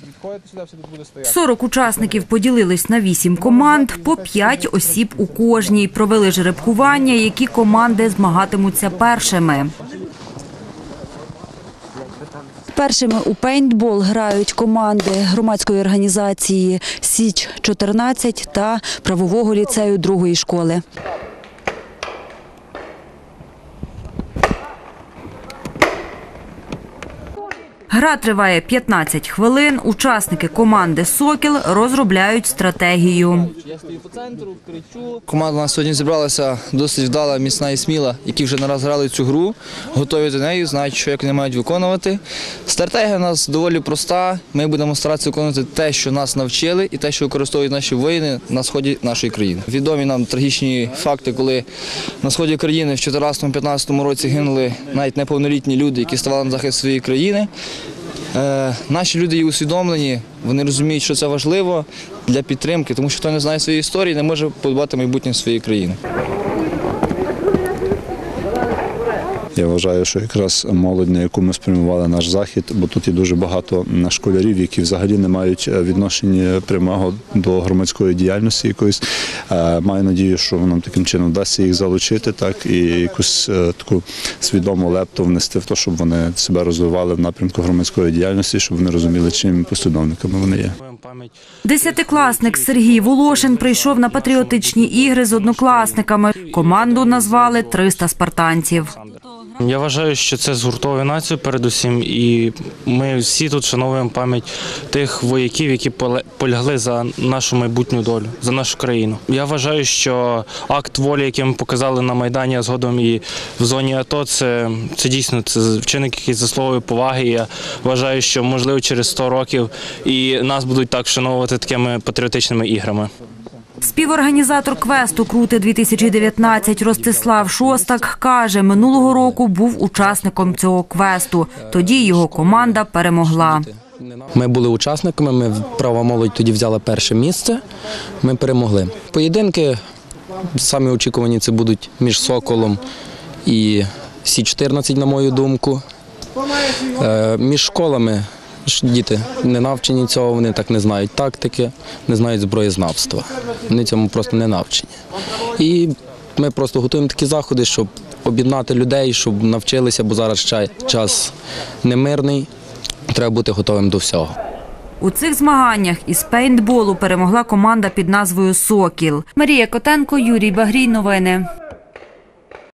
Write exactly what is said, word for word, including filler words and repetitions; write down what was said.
сорок учасників поділились на вісім команд, по п'ять осіб у кожній. Провели жеребкування, які команди змагатимуться першими. Першими у пейнтбол грають команди громадської організації «Січ чотирнадцять» та правового ліцею другої школи. Гра триває п'ятнадцять хвилин. Учасники команди «Сокіл» розробляють стратегію. Команда у нас сьогодні зібралася досить вдала, міцна і сміла, які вже не раз грали цю гру, готові до неї, знають, що як вони мають виконувати. Стратегія у нас доволі проста. Ми будемо старатися виконувати те, що нас навчили, і те, що використовують наші воїни на сході нашої країни. Відомі нам трагічні факти, коли на сході країни в чотирнадцятому-п'ятнадцятому році гинули навіть неповнолітні люди, які ставали на захист своєї країни. Е, наші люди є усвідомлені, вони розуміють, що це важливо для підтримки, тому що хто не знає своєї історії, не може подбати майбутнє своєї країни. Я вважаю, що якраз молодь, на яку ми спрямували наш захід, бо тут є дуже багато школярів, які взагалі не мають відношення прямого до громадської діяльності якоїсь. Маю надію, що нам таким чином вдасться їх залучити, так, і якусь таку свідому лепту внести в те, щоб вони себе розвивали в напрямку громадської діяльності, щоб вони розуміли, чим послідовниками вони є. Десятикласник Сергій Волошин прийшов на патріотичні ігри з однокласниками. Команду назвали «триста спартанців». Я вважаю, що це згуртовує націю передусім, і ми всі тут вшановуємо пам'ять тих вояків, які полягли за нашу майбутню долю, за нашу країну. Я вважаю, що акт волі, який ми показали на Майдані, а згодом і в зоні АТО, це, це дійсно це вчинок, який заслуговує поваги. Я вважаю, що, можливо, через сто років і нас будуть так вшановувати такими патріотичними іграми. Співорганізатор квесту «Крути-дві тисячі дев'ятнадцять» Ростислав Шостак каже, минулого року був учасником цього квесту. Тоді його команда перемогла. Ми були учасниками, ми «Права молодь» тоді взяли перше місце, ми перемогли. Поєдинки самі очікувані це будуть між «Соколом» і «Січ чотирнадцять», на мою думку. Між школами діти не навчені цього, вони так не знають тактики, не знають зброєзнавства. Вони цьому просто не навчені. І ми просто готуємо такі заходи, щоб об'єднати людей, щоб навчилися, бо зараз час немирний, треба бути готовим до всього. У цих змаганнях із пейнтболу перемогла команда під назвою «Сокіл». Марія Котенко, Юрій Багрій. Новини.